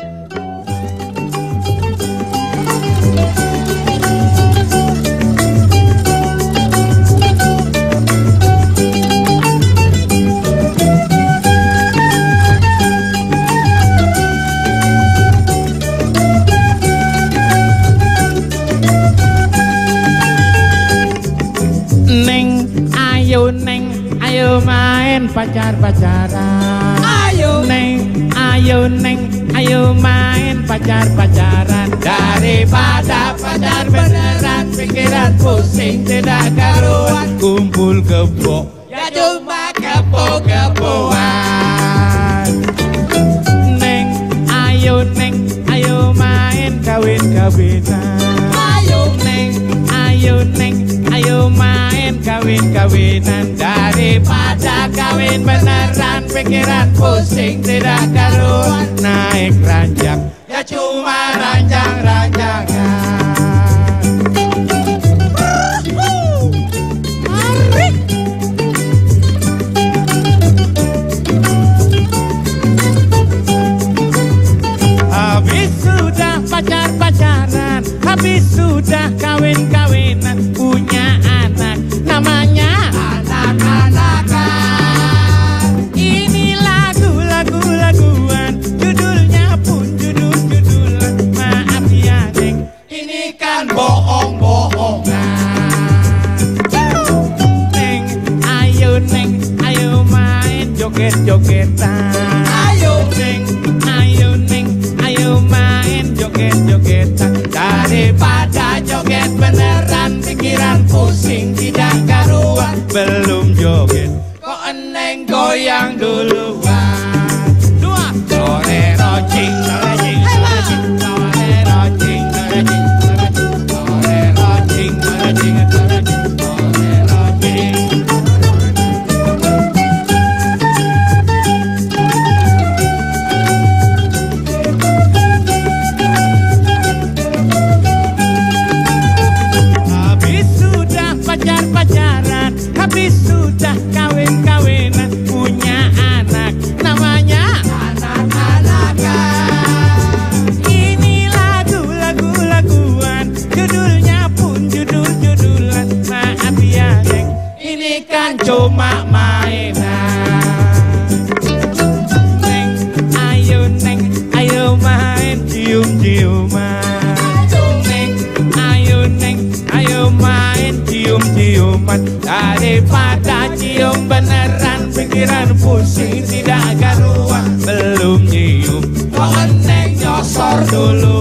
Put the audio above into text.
Ayo main pacar-pacaran. Ayo neng, ayo main pacar-pacaran. Daripada pacar beneran, pikiran pusing tidak karuan. Kumpul kebo, ya cuma kebo-keboan. Neng, ayo main kawin-kawinan. Ayo main kawin-kawinan. Daripada kawin beneran, pikiran pusing tidak karuan. Naik ranjang, ya cuma ranjang-ranjangan. Habis sudah pacar-pacaran, habis sudah kawin-kawinan, punya anak namanya anak-anakan. Ini lagu-laguan, judulnya pun judul-judulan. Maaf ya neng, ini kan bohong-bohongan. Neng, ayo main joget-jogetan. Ayo main joget-jogetan. Daripada joget beneran, pikiran pusing tidak karuan. Belum joget, kok eneng goyang duluan. Dua, torero cing, torero cing, torero cing, torero cing, torero cing, torero cing, torero cing. Pacar-pacaran, habis sudah kawin-kawinan, punya anak namanya anak-anakan. Ini lagu-laguan, judulnya pun judul-judulan. Maaf ya neng, ini kan cuma mainan. Neng, ayo main cium-ciuman. Ayo main cium-ciuman. Daripada cium beneran, pikiran pusing tidak karuan. Belum nyium, kok eneng nyosor dulu.